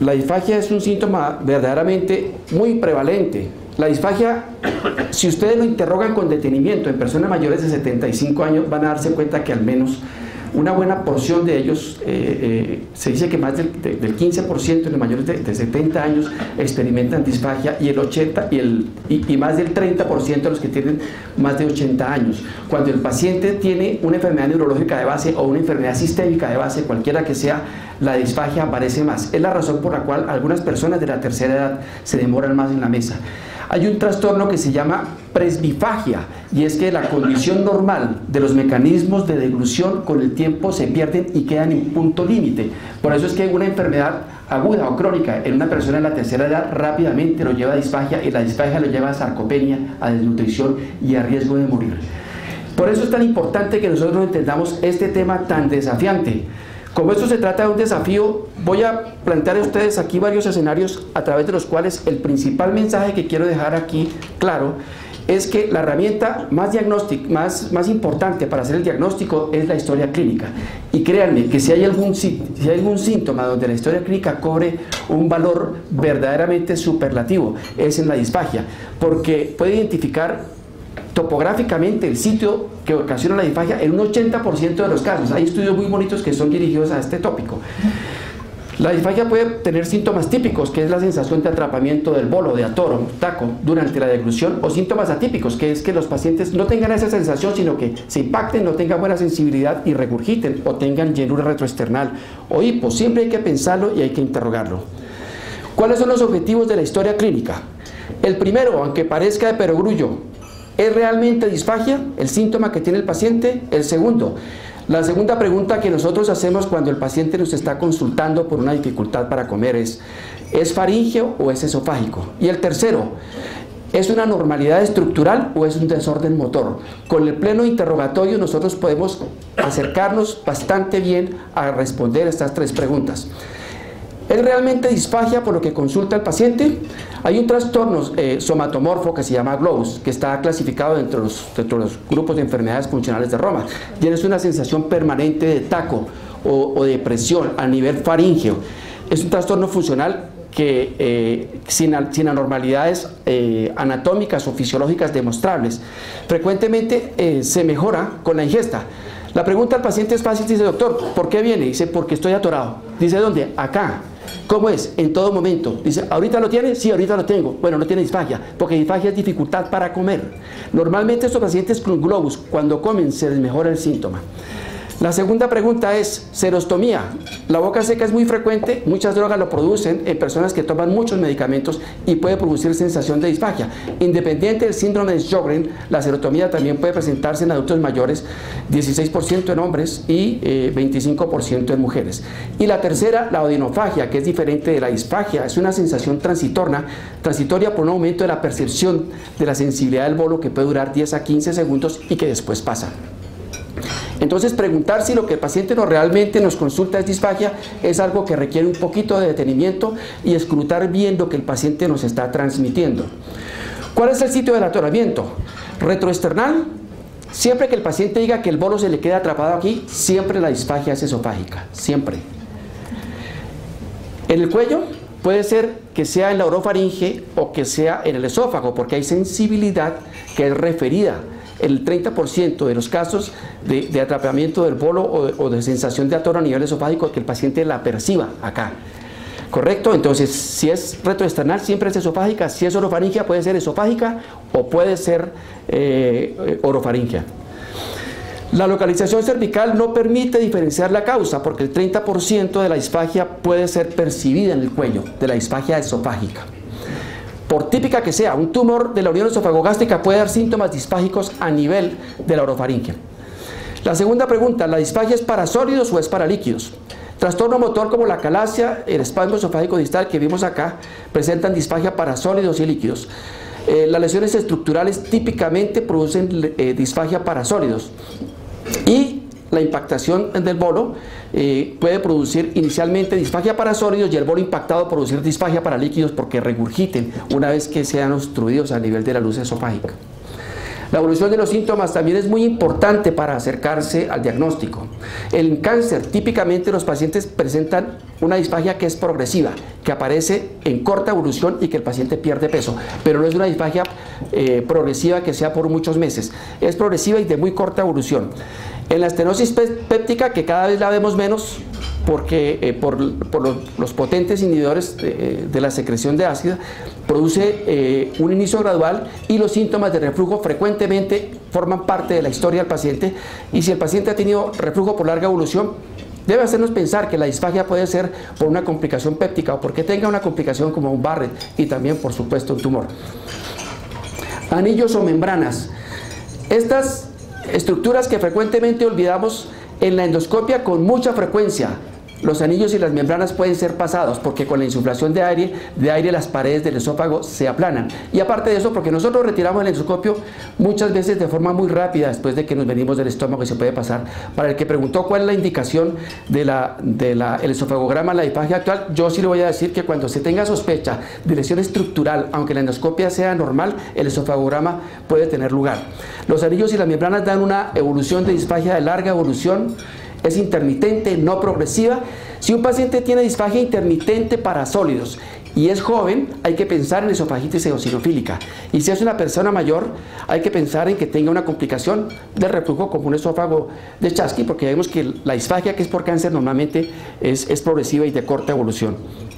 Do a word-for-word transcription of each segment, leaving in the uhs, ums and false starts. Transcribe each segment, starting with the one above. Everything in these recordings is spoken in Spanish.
La disfagia es un síntoma verdaderamente muy prevalente. La disfagia, si ustedes lo interrogan con detenimiento en personas mayores de setenta y cinco años, van a darse cuenta que al menos una buena porción de ellos, eh, eh, se dice que más del, de, del quince por ciento de los mayores de, de setenta años experimentan disfagia y el ochenta y, el, y, y más del treinta por ciento de los que tienen más de ochenta años. Cuando el paciente tiene una enfermedad neurológica de base o una enfermedad sistémica de base, cualquiera que sea, la disfagia aparece más. Es la razón por la cual algunas personas de la tercera edad se demoran más en la mesa. Hay un trastorno que se llama presbifagia, y es que la condición normal de los mecanismos de deglución con el tiempo se pierden y quedan en punto límite. Por eso es que una enfermedad aguda o crónica en una persona de la tercera edad rápidamente lo lleva a disfagia, y la disfagia lo lleva a sarcopenia, a desnutrición y a riesgo de morir. Por eso es tan importante que nosotros entendamos este tema tan desafiante. Como esto se trata de un desafío, voy a plantear a ustedes aquí varios escenarios a través de los cuales el principal mensaje que quiero dejar aquí claro es que la herramienta más, diagnóstica, más, más importante para hacer el diagnóstico es la historia clínica. Y créanme que si hay, algún, si hay algún síntoma donde la historia clínica cobre un valor verdaderamente superlativo, es en la disfagia, porque puede identificar topográficamente el sitio que ocasiona la disfagia en un ochenta por ciento de los casos. Hay estudios muy bonitos que son dirigidos a este tópico. La disfagia puede tener síntomas típicos, que es la sensación de atrapamiento del bolo, de atoro, taco, durante la deglución, o síntomas atípicos, que es que los pacientes no tengan esa sensación, sino que se impacten, no tengan buena sensibilidad y regurgiten, o tengan llenura retroesternal, o hipo. Siempre hay que pensarlo y hay que interrogarlo. ¿Cuáles son los objetivos de la historia clínica? El primero, aunque parezca de perogrullo, ¿es realmente disfagia el síntoma que tiene el paciente? El segundo, la segunda pregunta que nosotros hacemos cuando el paciente nos está consultando por una dificultad para comer es, ¿es faríngeo o es esofágico? Y el tercero, ¿es una normalidad estructural o es un desorden motor? Con el pleno interrogatorio nosotros podemos acercarnos bastante bien a responder estas tres preguntas. ¿Es realmente disfagia por lo que consulta el paciente? Hay un trastorno eh, somatomorfo que se llama globus, que está clasificado dentro de, los, dentro de los grupos de enfermedades funcionales de Roma. Tienes una sensación permanente de taco o, o de presión a nivel faríngeo. Es un trastorno funcional que eh, sin, sin anormalidades eh, anatómicas o fisiológicas demostrables. Frecuentemente eh, se mejora con la ingesta. La pregunta al paciente es fácil, dice: doctor, ¿por qué viene? Dice: porque estoy atorado. Dice: ¿dónde? Acá. ¿Cómo es? En todo momento. Dice: ¿ahorita lo tiene? Sí, ahorita lo tengo. Bueno, no tiene disfagia, porque disfagia es dificultad para comer. Normalmente estos pacientes con globus, cuando comen, se les mejora el síntoma. La segunda pregunta es serostomía. La boca seca es muy frecuente, muchas drogas lo producen en personas que toman muchos medicamentos y puede producir sensación de disfagia. Independiente del síndrome de Sjögren, la serostomía también puede presentarse en adultos mayores, dieciséis por ciento en hombres y eh, veinticinco por ciento en mujeres. Y la tercera, la odinofagia, que es diferente de la disfagia, es una sensación transitorna, transitoria por un aumento de la percepción de la sensibilidad del bolo que puede durar diez a quince segundos y que después pasa. Entonces, preguntar si lo que el paciente no realmente nos consulta es disfagia es algo que requiere un poquito de detenimiento y escrutar bien lo que el paciente nos está transmitiendo. ¿Cuál es el sitio del atoramiento? Retroesternal. Siempre que el paciente diga que el bolo se le queda atrapado aquí, siempre la disfagia es esofágica, siempre. En el cuello puede ser que sea en la orofaringe o que sea en el esófago, porque hay sensibilidad que es referida. El treinta por ciento de los casos de, de atrapamiento del bolo o de, o de sensación de atoro a nivel esofágico, que el paciente la perciba acá. ¿Correcto? Entonces, si es retroesternal, siempre es esofágica. Si es orofaringia, puede ser esofágica o puede ser eh, orofaringia. La localización cervical no permite diferenciar la causa, porque el treinta por ciento de la disfagia puede ser percibida en el cuello, de la disfagia esofágica. Por típica que sea, un tumor de la unión esofagogástrica puede dar síntomas disfágicos a nivel de la orofaringe. La segunda pregunta: ¿la disfagia es para sólidos o es para líquidos? Trastorno motor como la calasia, el espasmo esofágico distal que vimos acá, presentan disfagia para sólidos y líquidos. Eh, las lesiones estructurales típicamente producen eh, disfagia para sólidos. Y la impactación del bolo eh, puede producir inicialmente disfagia para sólidos y el bolo impactado producir disfagia para líquidos porque regurgiten una vez que sean obstruidos a nivel de la luz esofágica. La evolución de los síntomas también es muy importante para acercarse al diagnóstico. En cáncer, típicamente los pacientes presentan una disfagia que es progresiva, que aparece en corta evolución y que el paciente pierde peso, pero no es una disfagia eh, progresiva que sea por muchos meses, es progresiva y de muy corta evolución. En la estenosis péptica, que cada vez la vemos menos, porque eh, por, por los, los potentes inhibidores de, de la secreción de ácido, produce eh, un inicio gradual y los síntomas de reflujo frecuentemente forman parte de la historia del paciente, y si el paciente ha tenido reflujo por larga evolución, debe hacernos pensar que la disfagia puede ser por una complicación péptica o porque tenga una complicación como un Barrett y también, por supuesto, un tumor. Anillos o membranas. Estas estructuras que frecuentemente olvidamos en la endoscopia con mucha frecuencia. Los anillos y las membranas pueden ser pasados porque con la insuflación de aire, de aire las paredes del esófago se aplanan. Y aparte de eso, porque nosotros retiramos el endoscopio muchas veces de forma muy rápida después de que nos venimos del estómago y se puede pasar. Para el que preguntó cuál es la indicación del de la, el esofagograma en la disfagia actual, yo sí le voy a decir que cuando se tenga sospecha de lesión estructural, aunque la endoscopia sea normal, el esofagograma puede tener lugar. Los anillos y las membranas dan una evolución de disfagia de larga evolución. Es intermitente, no progresiva. Si un paciente tiene disfagia intermitente para sólidos y es joven, hay que pensar en esofagitis eosinofílica. Y si es una persona mayor, hay que pensar en que tenga una complicación de reflujo como un esófago de Chasky, porque vemos que la disfagia que es por cáncer normalmente es, es progresiva y de corta evolución.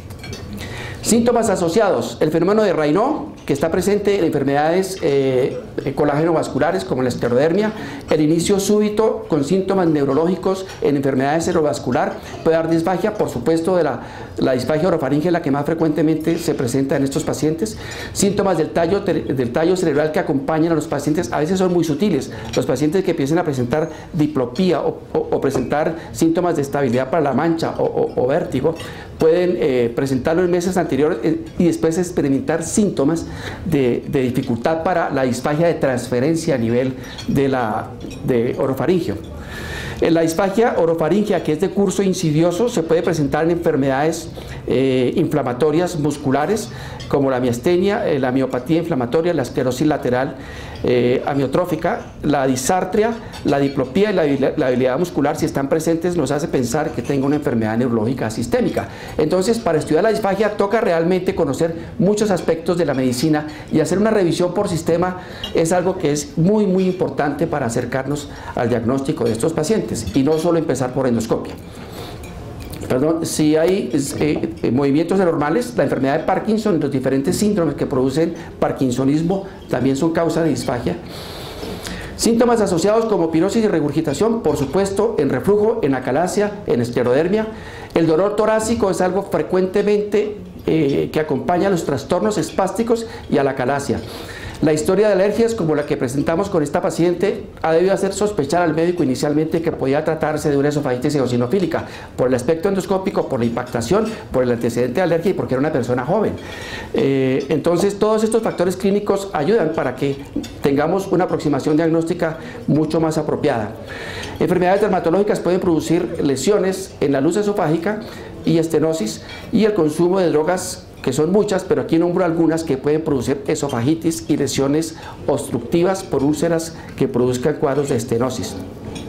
Síntomas asociados: el fenómeno de Raynaud, que está presente en enfermedades eh, colágeno vasculares como la esclerodermia, el inicio súbito con síntomas neurológicos en enfermedades cerebrovascular, puede dar disfagia, por supuesto, de la, la disfagia orofaringe, la que más frecuentemente se presenta en estos pacientes. Síntomas del tallo, del tallo cerebral que acompañan a los pacientes, a veces son muy sutiles. Los pacientes que empiezan a presentar diplopía o, o, o presentar síntomas de estabilidad para la mancha o, o, o vértigo, pueden eh, presentarlo en meses anteriores y después experimentar síntomas de, de dificultad para la disfagia de transferencia a nivel de, la, de orofaringio. En la disfagia orofaringia, que es de curso insidioso, se puede presentar en enfermedades eh, inflamatorias musculares como la miastenia, eh, la miopatía inflamatoria, la esclerosis lateral eh, amiotrófica, la disartria, la diplopía y la, la debilidad muscular, si están presentes, nos hace pensar que tenga una enfermedad neurológica sistémica. Entonces, para estudiar la disfagia toca realmente conocer muchos aspectos de la medicina, y hacer una revisión por sistema es algo que es muy muy importante para acercarnos al diagnóstico de estos pacientes, y no solo empezar por endoscopia. Perdón, si hay eh, movimientos anormales, la enfermedad de Parkinson y los diferentes síndromes que producen parkinsonismo también son causa de disfagia. Síntomas asociados como pirosis y regurgitación, por supuesto, en reflujo, en acalasia, en esclerodermia. El dolor torácico es algo frecuentemente eh, que acompaña a los trastornos espásticos y a la acalasia. La historia de alergias, como la que presentamos con esta paciente, ha debido hacer sospechar al médico inicialmente que podía tratarse de una esofagitis eosinofílica, por el aspecto endoscópico, por la impactación, por el antecedente de alergia y porque era una persona joven. Eh, entonces, todos estos factores clínicos ayudan para que tengamos una aproximación diagnóstica mucho más apropiada. Enfermedades dermatológicas pueden producir lesiones en la luz esofágica y estenosis, y el consumo de drogas, que son muchas, pero aquí nombro algunas que pueden producir esofagitis y lesiones obstructivas por úlceras que produzcan cuadros de estenosis.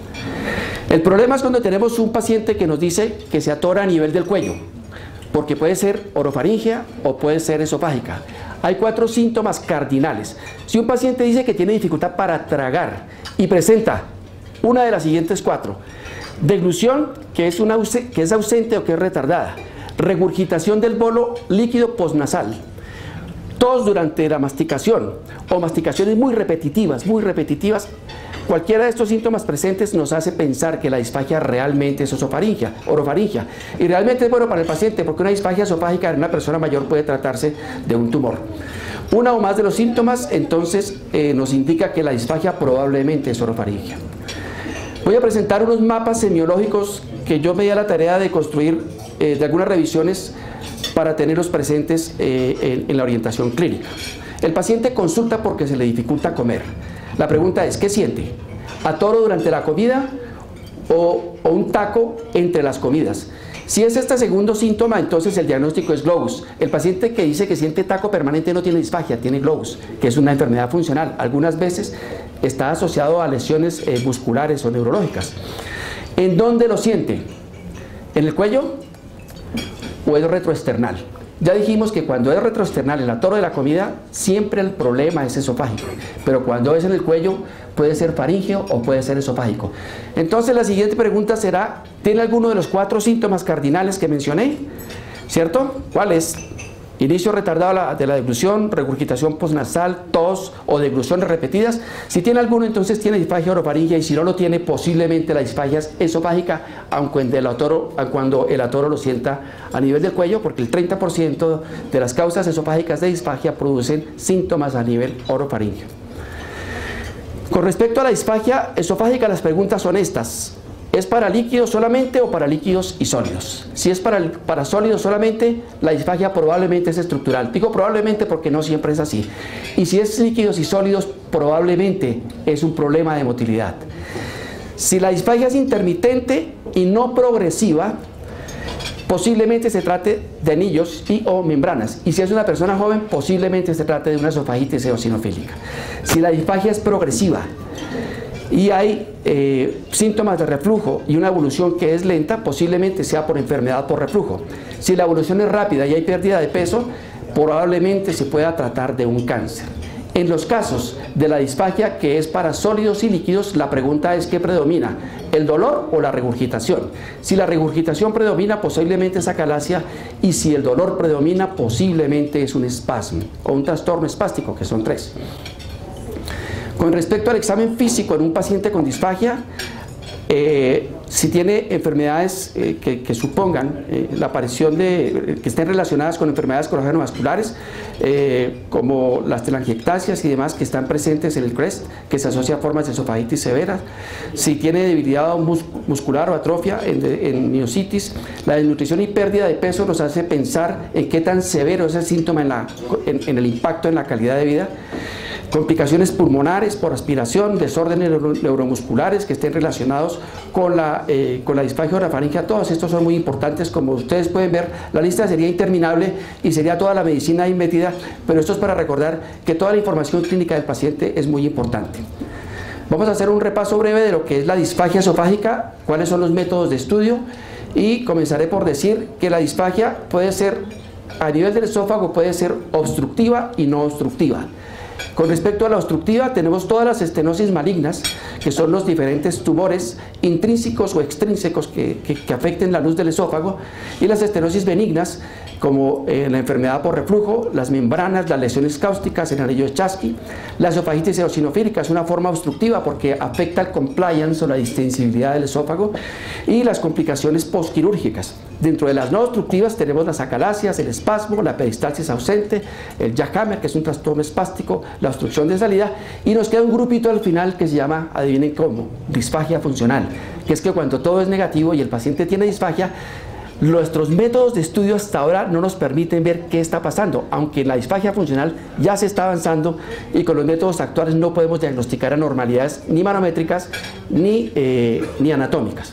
El problema es cuando tenemos un paciente que nos dice que se atora a nivel del cuello, porque puede ser orofaringia o puede ser esofágica. Hay cuatro síntomas cardinales. Si un paciente dice que tiene dificultad para tragar y presenta una de las siguientes cuatro: deglución, que es, una, que es ausente o que es retardada; regurgitación del bolo líquido postnasal; tos durante la masticación o masticaciones muy repetitivas, muy repetitivas. Cualquiera de estos síntomas presentes nos hace pensar que la disfagia realmente es esofaringia, orofaringia. Y realmente es bueno para el paciente, porque una disfagia esofágica en una persona mayor puede tratarse de un tumor. Una o más de los síntomas, entonces, eh, nos indica que la disfagia probablemente es orofaringia. Voy a presentar unos mapas semiológicos que yo me di a la tarea de construir eh, de algunas revisiones para tenerlos presentes eh, en, en la orientación clínica. El paciente consulta porque se le dificulta comer. La pregunta es: ¿qué siente? ¿Atoro durante la comida o, o un taco entre las comidas? Si es este segundo síntoma, entonces el diagnóstico es globus. El paciente que dice que siente taco permanente no tiene disfagia, tiene globus, que es una enfermedad funcional. Algunas veces está asociado a lesiones eh, musculares o neurológicas. ¿En dónde lo siente? ¿En el cuello o es retroesternal? Ya dijimos que cuando es retroesternal, el atoro de la comida, siempre el problema es esofágico, pero cuando es en el cuello puede ser faríngeo o puede ser esofágico. Entonces la siguiente pregunta será, ¿tiene alguno de los cuatro síntomas cardinales que mencioné? ¿Cierto? ¿Cuál es? Inicio retardado de la deglución, regurgitación postnasal, tos o degluciones repetidas. Si tiene alguno, entonces tiene disfagia orofaringea, y si no lo tiene, posiblemente la disfagia es esofágica, aunque el atoro, cuando el atoro lo sienta a nivel del cuello, porque el treinta por ciento de las causas esofágicas de disfagia producen síntomas a nivel orofaringeo. Con respecto a la disfagia esofágica, las preguntas son estas. ¿Es para líquidos solamente o para líquidos y sólidos? Si es para, para sólidos solamente, la disfagia probablemente es estructural. Digo probablemente porque no siempre es así. Y si es líquidos y sólidos, probablemente es un problema de motilidad. Si la disfagia es intermitente y no progresiva, posiblemente se trate de anillos y o membranas. Y si es una persona joven, posiblemente se trate de una esofagitis eosinofílica. Si la disfagia es progresiva y hay eh, síntomas de reflujo y una evolución que es lenta, posiblemente sea por enfermedad por reflujo. Si la evolución es rápida y hay pérdida de peso, probablemente se pueda tratar de un cáncer. En los casos de la disfagia que es para sólidos y líquidos, la pregunta es ¿qué predomina? ¿El dolor o la regurgitación? Si la regurgitación predomina, posiblemente es acalasia, y si el dolor predomina, posiblemente es un espasmo o un trastorno espástico, que son tres. Con respecto al examen físico en un paciente con disfagia, eh, si tiene enfermedades eh, que, que supongan eh, la aparición de, eh, que estén relacionadas con enfermedades colágenovasculares, eh, como las telangiectasias y demás que están presentes en el CREST, que se asocia a formas de esofagitis severas, si tiene debilidad mus muscular o atrofia en, en miositis, la desnutrición y pérdida de peso nos hace pensar en qué tan severo es el síntoma en, la, en, en el impacto en la calidad de vida. Complicaciones pulmonares por aspiración, desórdenes neuro neuromusculares que estén relacionados con la, eh, con la disfagia orofaringea, todos estos son muy importantes. Como ustedes pueden ver, la lista sería interminable y sería toda la medicina ahí metida, pero esto es para recordar que toda la información clínica del paciente es muy importante. Vamos a hacer un repaso breve de lo que es la disfagia esofágica, cuáles son los métodos de estudio, y comenzaré por decir que la disfagia puede ser, a nivel del esófago, puede ser obstructiva y no obstructiva. Con respecto a la obstructiva, tenemos todas las estenosis malignas, que son los diferentes tumores intrínsecos o extrínsecos que, que, que afecten la luz del esófago, y las estenosis benignas, como eh, la enfermedad por reflujo, las membranas, las lesiones cáusticas, el anillo de Chasky. La esofagitis eosinofílica es una forma obstructiva porque afecta el compliance o la distensibilidad del esófago, y las complicaciones postquirúrgicas. Dentro de las no obstructivas tenemos las acalasias, el espasmo, la peristalsis ausente, el Jackhammer, que es un trastorno espástico, la obstrucción de salida, y nos queda un grupito al final que se llama, adivinen cómo, disfagia funcional, que es que cuando todo es negativo y el paciente tiene disfagia, nuestros métodos de estudio hasta ahora no nos permiten ver qué está pasando, aunque en la disfagia funcional ya se está avanzando, y con los métodos actuales no podemos diagnosticar anormalidades ni manométricas ni, eh, ni anatómicas.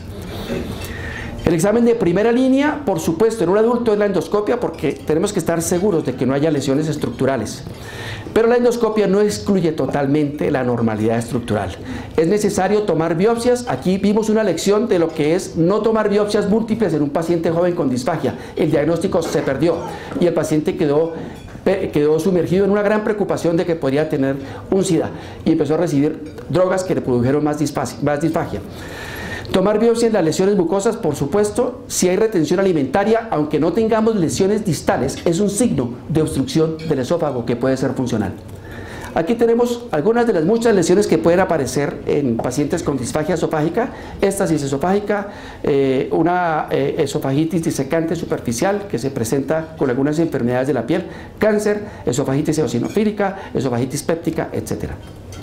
El examen de primera línea, por supuesto, en un adulto es la endoscopia, porque tenemos que estar seguros de que no haya lesiones estructurales. Pero la endoscopia no excluye totalmente la normalidad estructural. Es necesario tomar biopsias. Aquí vimos una lección de lo que es no tomar biopsias múltiples en un paciente joven con disfagia. El diagnóstico se perdió y el paciente quedó, quedó sumergido en una gran preocupación de que podría tener un SIDA, y empezó a recibir drogas que le produjeron más disfagia. Más disfagia. Tomar biopsia en las lesiones mucosas, por supuesto. Si hay retención alimentaria, aunque no tengamos lesiones distales, es un signo de obstrucción del esófago que puede ser funcional. Aquí tenemos algunas de las muchas lesiones que pueden aparecer en pacientes con disfagia esofágica: éstasis esofágica, eh, una eh, esofagitis disecante superficial que se presenta con algunas enfermedades de la piel, cáncer, esofagitis eosinofílica, esofagitis péptica, etcétera.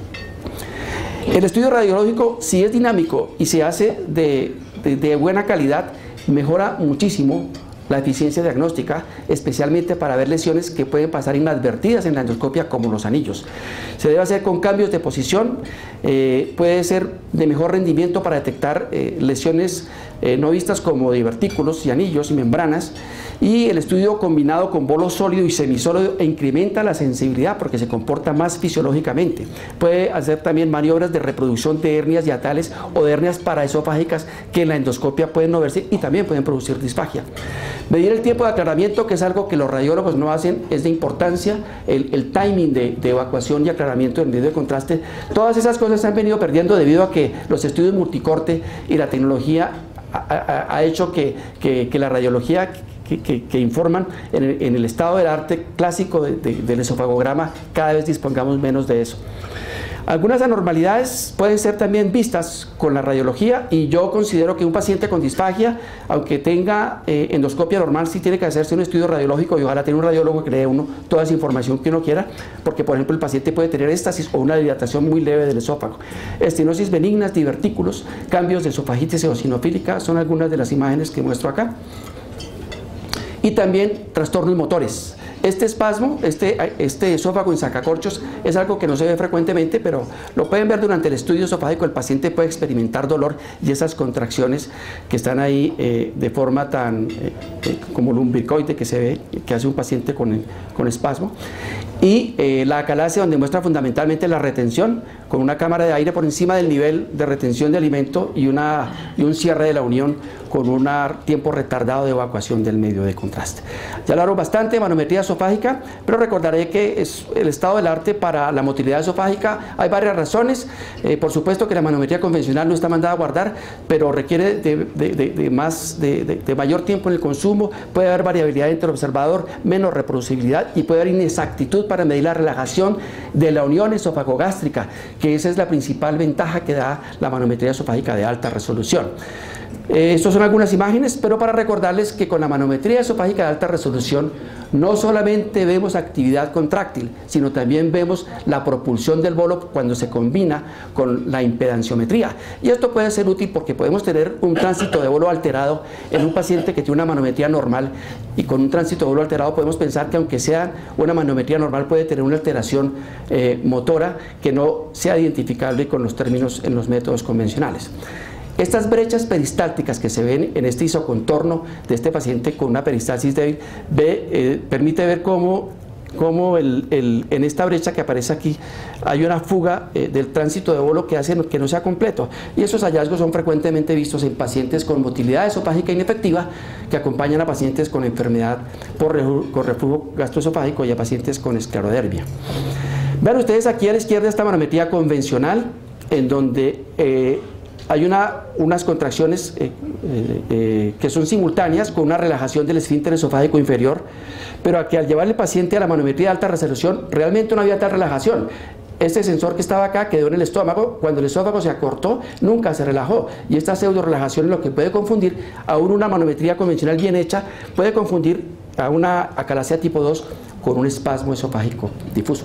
El estudio radiológico, si es dinámico y se hace de, de, de buena calidad, mejora muchísimo la eficiencia diagnóstica, especialmente para ver lesiones que pueden pasar inadvertidas en la endoscopia, como los anillos. Se debe hacer con cambios de posición, eh, puede ser de mejor rendimiento para detectar eh, lesiones eh, no vistas como divertículos y anillos y membranas, y el estudio combinado con bolo sólido y semisólido incrementa la sensibilidad porque se comporta más fisiológicamente. Puede hacer también maniobras de reproducción de hernias hiatales o de hernias paraesofágicas que en la endoscopia pueden no verse y también pueden producir disfagia. Medir el tiempo de aclaramiento, que es algo que los radiólogos no hacen, es de importancia, el, el timing de, de evacuación y aclaramiento en medio de contraste. Todas esas cosas se han venido perdiendo debido a que los estudios multicorte y la tecnología ha, ha, ha hecho que, que, que la radiología Que, que, que informan en el, en el estado del arte clásico de, de, del esofagograma, cada vez dispongamos menos de eso. Algunas anormalidades pueden ser también vistas con la radiología, y yo considero que un paciente con disfagia, aunque tenga eh, endoscopia normal, sí tiene que hacerse un estudio radiológico, y ojalá tenga un radiólogo que le dé uno toda esa información que uno quiera, porque por ejemplo el paciente puede tener éstasis o una dilatación muy leve del esófago. Estenosis benignas, divertículos, cambios de esofagitis eosinofílica, son algunas de las imágenes que muestro acá. Y también trastornos motores. Este espasmo, este, este esófago en sacacorchos, es algo que no se ve frecuentemente, pero lo pueden ver durante el estudio esofágico. El paciente puede experimentar dolor y esas contracciones que están ahí eh, de forma tan eh, eh, como lumbricoide que se ve, que hace un paciente con, el, con espasmo. Y eh, la acalasia, donde muestra fundamentalmente la retención, con una cámara de aire por encima del nivel de retención de alimento y, una, y un cierre de la unión con un tiempo retardado de evacuación del medio de contraste. Ya hablaron bastante de manometría esofágica, pero recordaré que es el estado del arte para la motilidad esofágica. Hay varias razones. Eh, por supuesto que la manometría convencional no está mandada a guardar, pero requiere de, de, de, de, más, de, de, de mayor tiempo en el consumo. Puede haber variabilidad entre el observador, menos reproducibilidad, y puede haber inexactitud para medir la relajación de la unión esofagogástrica, que esa es la principal ventaja que da la manometría esofágica de alta resolución. Eh, estas son algunas imágenes, pero para recordarles que con la manometría esofágica de alta resolución no solamente vemos actividad contráctil, sino también vemos la propulsión del bolo cuando se combina con la impedanciometría. Y esto puede ser útil porque podemos tener un tránsito de bolo alterado en un paciente que tiene una manometría normal, y con un tránsito de bolo alterado podemos pensar que aunque sea una manometría normal puede tener una alteración eh, motora que no sea identificable con los términos en los métodos convencionales. Estas brechas peristálticas que se ven en este isocontorno de este paciente con una peristalsis débil ve, eh, permite ver cómo, cómo el, el, en esta brecha que aparece aquí hay una fuga eh, del tránsito de bolo que hace que no sea completo, y esos hallazgos son frecuentemente vistos en pacientes con motilidad esofágica inefectiva que acompañan a pacientes con enfermedad por reflujo gastroesofágico y a pacientes con esclerodermia. Vean ustedes aquí a la izquierda esta manometría convencional en donde eh, hay una, unas contracciones eh, eh, eh, que son simultáneas con una relajación del esfínter esofágico inferior, pero aquí al llevar el paciente a la manometría de alta resolución realmente no había tal relajación. Este sensor que estaba acá quedó en el estómago, cuando el esófago se acortó nunca se relajó, y esta pseudo relajación es lo que puede confundir, aún una manometría convencional bien hecha puede confundir a una acalasia tipo dos con un espasmo esofágico difuso.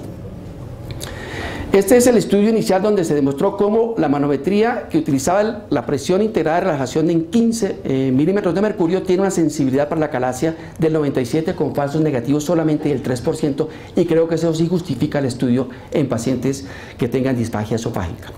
Este es el estudio inicial donde se demostró cómo la manometría que utilizaba la presión integrada de relajación en quince eh, milímetros de mercurio tiene una sensibilidad para la acalasia del noventa y siete por ciento con falsos negativos solamente del tres por ciento, y creo que eso sí justifica el estudio en pacientes que tengan disfagia esofágica.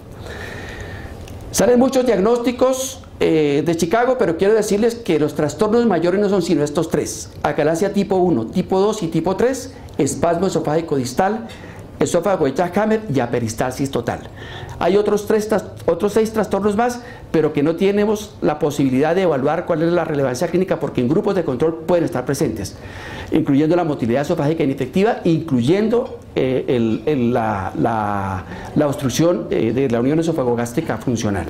Salen muchos diagnósticos eh, de Chicago, pero quiero decirles que los trastornos mayores no son sino estos tres: acalasia tipo uno, tipo dos y tipo tres, espasmo esofágico distal, esófago de Jackhammer y aperistalsis total. Hay otros, tres, otros seis trastornos más, pero que no tenemos la posibilidad de evaluar cuál es la relevancia clínica porque en grupos de control pueden estar presentes, incluyendo la motilidad esofágica inefectiva, incluyendo eh, el, el, la, la, la obstrucción eh, de la unión esofagogástrica funcional.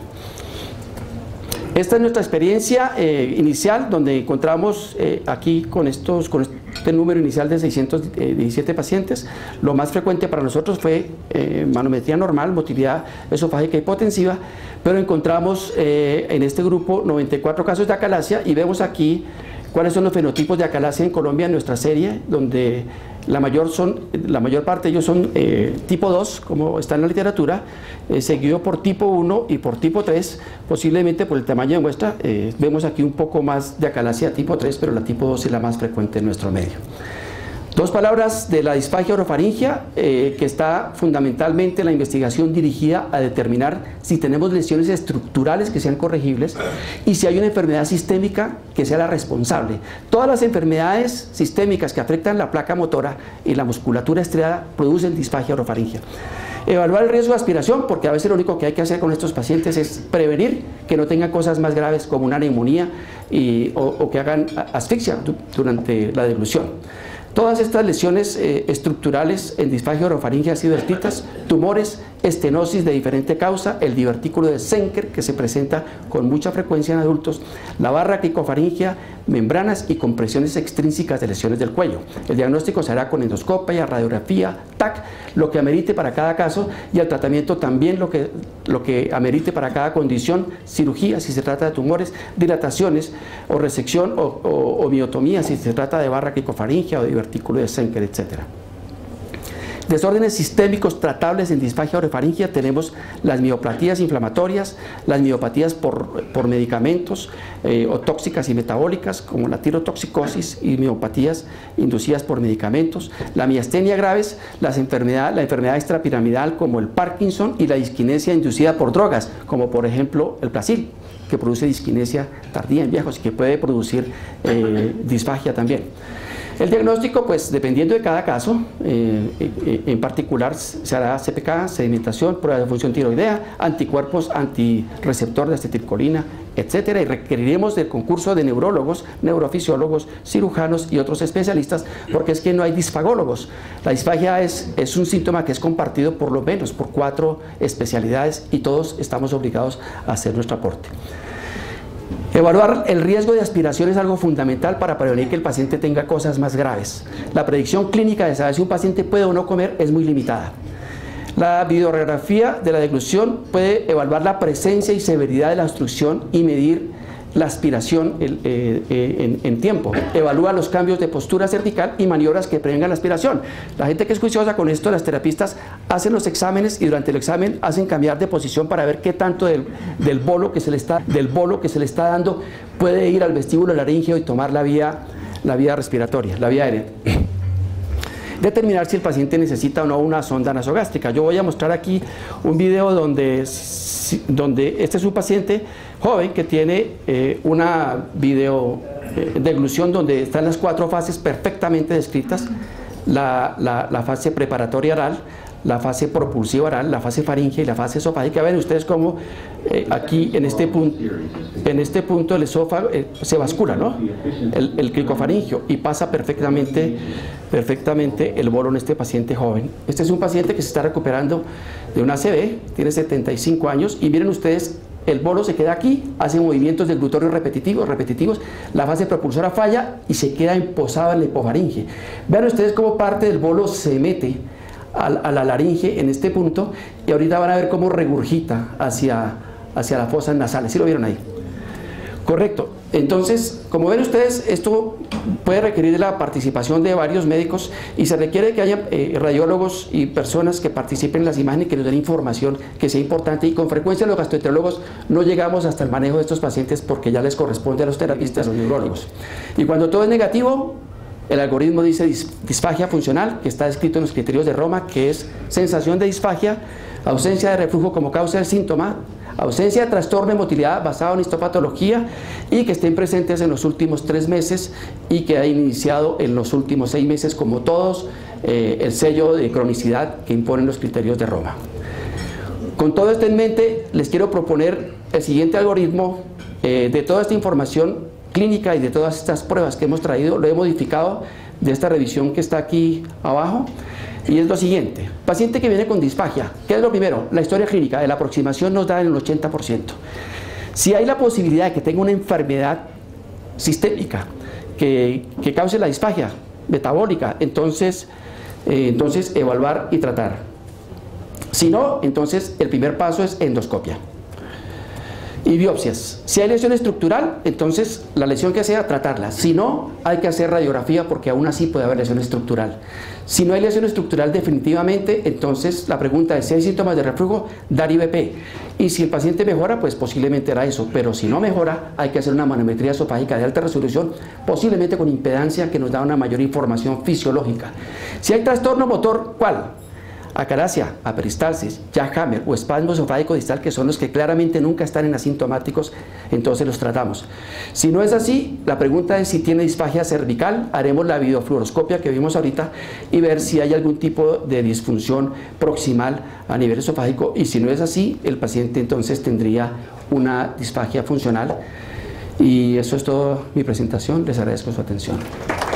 Esta es nuestra experiencia eh, inicial, donde encontramos eh, aquí con, estos, con este número inicial de seiscientos diecisiete pacientes. Lo más frecuente para nosotros fue eh, manometría normal, motilidad esofágica hipotensiva, pero encontramos eh, en este grupo noventa y cuatro casos de acalasia, y vemos aquí cuáles son los fenotipos de acalasia en Colombia en nuestra serie, donde La mayor, son, la mayor parte de ellos son eh, tipo dos, como está en la literatura, eh, seguido por tipo uno y por tipo tres, posiblemente por el tamaño de muestra. Eh, vemos aquí un poco más de acalasia tipo tres, pero la tipo dos es la más frecuente en nuestro medio. Dos palabras de la disfagia orofaringea, eh, que está fundamentalmente en la investigación dirigida a determinar si tenemos lesiones estructurales que sean corregibles y si hay una enfermedad sistémica que sea la responsable. Todas las enfermedades sistémicas que afectan la placa motora y la musculatura estriada producen disfagia orofaringea. Evaluar el riesgo de aspiración, porque a veces lo único que hay que hacer con estos pacientes es prevenir que no tengan cosas más graves como una neumonía y, o, o que hagan asfixia durante la deglución. Todas estas lesiones eh, estructurales en disfagia orofaringea han sido descritas: tumores, estenosis de diferente causa, el divertículo de Zenker, que se presenta con mucha frecuencia en adultos, la barra cricofaringea, membranas y compresiones extrínsecas de lesiones del cuello. El diagnóstico se hará con endoscopia, radiografía, T A C, lo que amerite para cada caso, y el tratamiento también lo que, lo que amerite para cada condición: cirugía si se trata de tumores, dilataciones o resección o, o, o miotomía si se trata de barra cricofaringea o de divertículo de Zenker, etcétera. Desórdenes sistémicos tratables en disfagia orofaringea tenemos las miopatías inflamatorias, las miopatías por, por medicamentos eh, o tóxicas y metabólicas como la tirotoxicosis y miopatías inducidas por medicamentos, la miastenia graves, las enfermedad, la enfermedad extrapiramidal como el Parkinson y la disquinesia inducida por drogas como por ejemplo el Plasil, que produce disquinesia tardía en viejos y que puede producir eh, disfagia también. El diagnóstico, pues dependiendo de cada caso, eh, eh, en particular se hará C P K, sedimentación, prueba de función tiroidea, anticuerpos antirreceptor de acetilcolina, etcétera, y requeriremos del concurso de neurólogos, neurofisiólogos, cirujanos y otros especialistas, porque es que no hay disfagólogos. La disfagia es, es un síntoma que es compartido por lo menos por cuatro especialidades y todos estamos obligados a hacer nuestro aporte. Evaluar el riesgo de aspiración es algo fundamental para prevenir que el paciente tenga cosas más graves. La predicción clínica de saber si un paciente puede o no comer es muy limitada. La videoradiografía de la deglución puede evaluar la presencia y severidad de la obstrucción y medir la aspiración eh, eh, en, en tiempo. Evalúa los cambios de postura cervical y maniobras que prevengan la aspiración. La gente que es juiciosa con esto, las terapistas, hacen los exámenes y durante el examen hacen cambiar de posición para ver qué tanto del, del, bolo, que se le está, del bolo que se le está dando puede ir al vestíbulo laríngeo y tomar la vía, la vía respiratoria, la vía aérea. Determinar si el paciente necesita o no una sonda nasogástrica. Yo voy a mostrar aquí un video donde, donde este es un paciente joven que tiene eh, una video eh, deglución donde están las cuatro fases perfectamente descritas: la, la, la fase preparatoria oral, la fase propulsiva oral, la fase faríngea y la fase esofágica. Ven ustedes cómo eh, aquí en este punto, en este punto el esófago eh, se bascula, ¿no? El, el cricofaringio, y pasa perfectamente, perfectamente el bolo en este paciente joven. Este es un paciente que se está recuperando de una A C V, tiene setenta y cinco años, y miren ustedes, el bolo se queda aquí, hace movimientos deglutorios repetitivos, repetitivos, la fase propulsora falla y se queda emposado en la hipofaringe. Vean ustedes cómo parte del bolo se mete a la laringe en este punto, y ahorita van a ver cómo regurgita hacia, hacia las fosas nasales. ¿Sí lo vieron ahí? Correcto. Entonces, como ven ustedes, esto puede requerir de la participación de varios médicos y se requiere que haya eh, radiólogos y personas que participen en las imágenes y que nos den información que sea importante, y con frecuencia los gastroenterólogos no llegamos hasta el manejo de estos pacientes porque ya les corresponde a los terapistas, a los neurólogos. Y cuando todo es negativo, el algoritmo dice disfagia funcional, que está descrito en los criterios de Roma, que es sensación de disfagia, ausencia de reflujo como causa del síntoma, ausencia de trastorno de motilidad basado en histopatología y que estén presentes en los últimos tres meses y que hayan iniciado en los últimos seis meses, como todos, eh, el sello de cronicidad que imponen los criterios de Roma. Con todo esto en mente, les quiero proponer el siguiente algoritmo eh, de toda esta información clínica y de todas estas pruebas que hemos traído. Lo he modificado de esta revisión que está aquí abajo, y es lo siguiente: paciente que viene con disfagia, ¿qué es lo primero? La historia clínica de la aproximación nos da en el ochenta por ciento. Si hay la posibilidad de que tenga una enfermedad sistémica que, que cause la disfagia metabólica, entonces, eh, entonces evaluar y tratar. Si no, entonces el primer paso es endoscopia. Y biopsias. Si hay lesión estructural, entonces la lesión que sea, tratarla. Si no, hay que hacer radiografía porque aún así puede haber lesión estructural. Si no hay lesión estructural definitivamente, entonces la pregunta es si hay síntomas de reflujo, dar I V P. Y si el paciente mejora, pues posiblemente hará eso. Pero si no mejora, hay que hacer una manometría esofágica de alta resolución, posiblemente con impedancia que nos da una mayor información fisiológica. Si hay trastorno motor, ¿cuál? Acarasia, aperistalsis, Jack-Hammer o espasmo esofágico distal, que son los que claramente nunca están en asintomáticos, entonces los tratamos. Si no es así, la pregunta es si tiene disfagia cervical, haremos la videofluoroscopia que vimos ahorita y ver si hay algún tipo de disfunción proximal a nivel esofágico, y si no es así, el paciente entonces tendría una disfagia funcional. Y eso es todo mi presentación, les agradezco su atención.